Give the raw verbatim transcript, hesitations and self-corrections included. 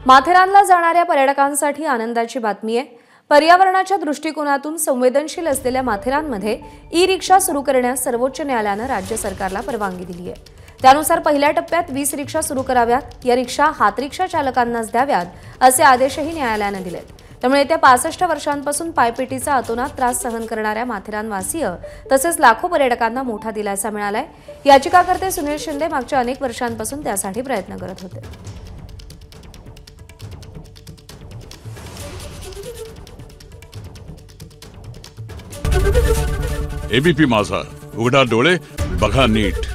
माथेरानला जाणाऱ्या पर्यटकांसाठी आनंदाची बातमी आहे। पर्यावरणाच्या दृष्टिकोनातून संवेदनशील असलेल्या माथेरानमध्ये ई रिक्षा सुरू करण्यास सर्वोच्च न्यायालयाने राज्य सरकारला परवानगी दिली आहे। त्यानुसार पहिल्या टप्प्यात वीस रिक्षा सुरू कराव्यात, या रिक्षा हात रिक्षा चालकांनाच द्याव्यात असे आदेशही न्यायालयाने दिलेत। त्यामुळे येत्या पासष्ट वर्षांपासून पायपेटीचा अतोनात त्रास सहन करणाऱ्या माथेरानवासीय तसेच लाखो पर्यटकांना मोठा दिलासा मिळालाय। याचिकाकर्ते सुनील शिंदे मागच्या अनेक वर्षांपासून त्यासाठी प्रयत्न करत होते। एबीपी माझा, उघडा डोळे बघा नीट।